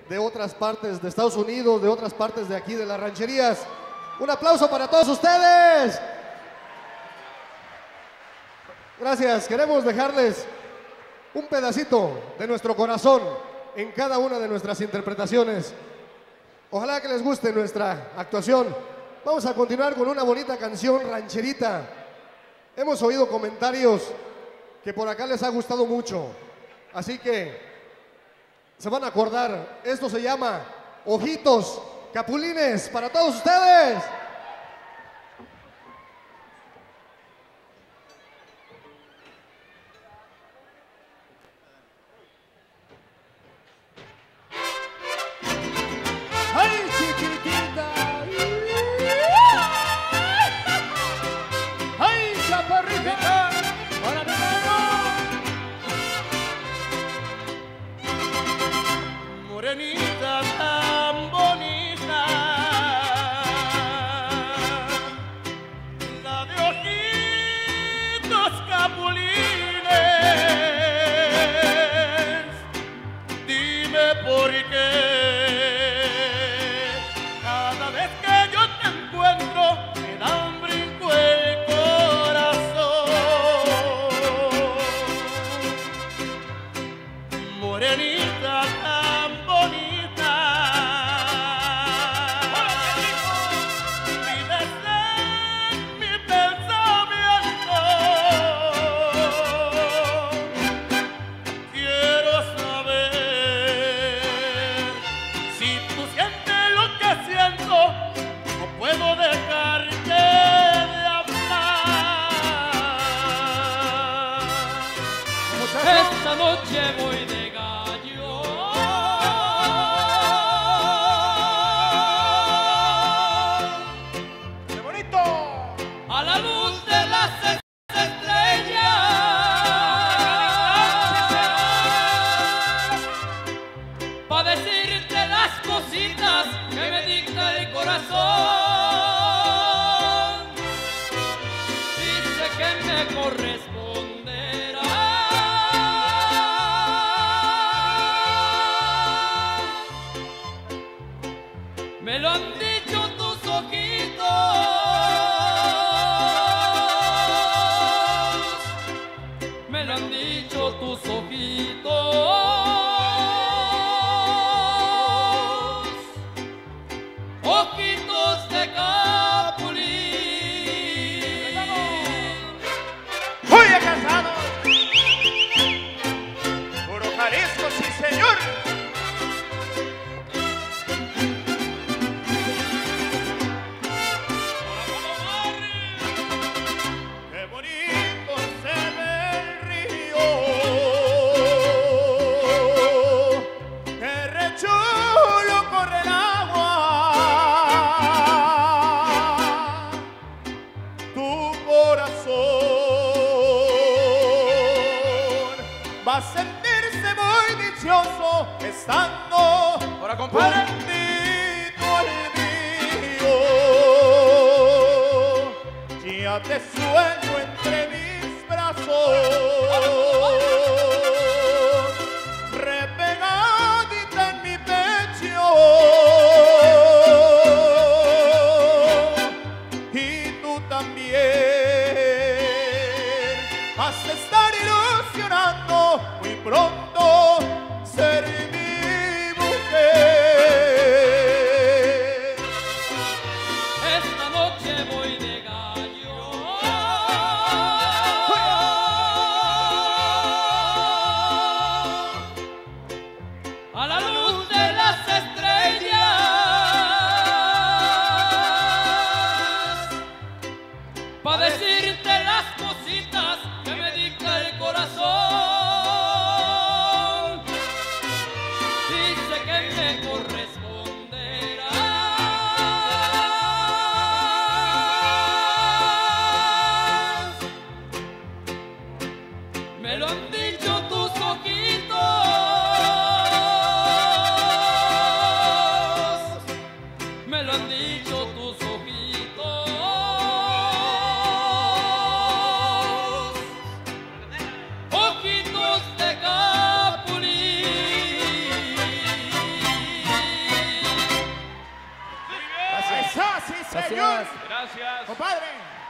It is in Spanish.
de otras partes de Estados Unidos, de otras partes de aquí, de las rancherías. Un aplauso para todos ustedes. Gracias. Queremos dejarles un pedacito de nuestro corazón en cada una de nuestras interpretaciones. Ojalá que les guste nuestra actuación. Vamos a continuar con una bonita canción rancherita. Hemos oído comentarios que por acá les ha gustado mucho, así que se van a acordar. Esto se llama Ojitos Capulines para todos ustedes. ¡Ay, chiquitita! ¡Ay, chaparrita! ¡Para mi mano! Morenita tan bonita, la de ojitos capulines. Dime por qué. Esta noche voy de gallo ¡qué bonito! A la luz de las estrellas pa' decirte las cositas que me dicta el corazón. Dice que me corresponderá. Me lo han dicho tus ojitos, me lo han dicho tus ojitos, ojitos de capulín. ¡Muy casado! Puro Jalisco, sí señor. Va a sentirse muy dichoso estando Ahora, compadre, bendito el mío. Ya te sueño entre mis brazos, repegadita en mi pecho, y tú también has de estar ilusionando muy pronto ser mi mujer. esta noche voy de gallo a la luz de las estrellas pa' decirte las cositas que me dicta el corazón. Dice que me corresponderá. Me lo han dicho tus ojitos, me lo han dicho tus ojitos, ojitos de capulín. sí, señor. Gracias. Gracias. Compadre.